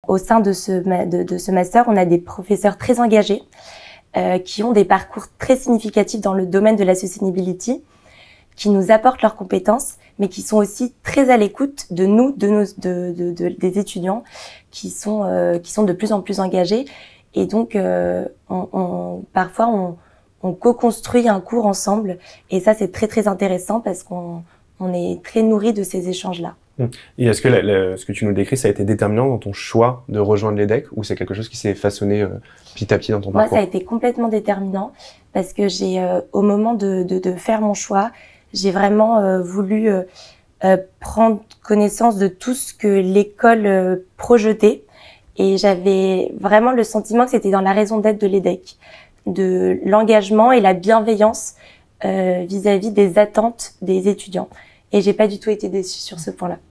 au sein de ce master, on a des professeurs très engagés qui ont des parcours très significatifs dans le domaine de la sustainability, qui nous apportent leurs compétences, mais qui sont aussi très à l'écoute de nous, des étudiants qui sont de plus en plus engagés. Et donc, parfois, on co-construit un cours ensemble. Et ça, c'est très, très intéressant parce qu'on est très nourris de ces échanges-là. Et est-ce que ce que tu nous décris, ça a été déterminant dans ton choix de rejoindre l'EDHEC ou c'est quelque chose qui s'est façonné petit à petit dans ton parcours? Moi, ça a été complètement déterminant parce que au moment de faire mon choix, j'ai vraiment voulu prendre connaissance de tout ce que l'école projetait. Et j'avais vraiment le sentiment que c'était dans la raison d'être de l'EDHEC, de l'engagement et la bienveillance vis-à-vis des attentes des étudiants. Et j'ai pas du tout été déçue sur ce point-là.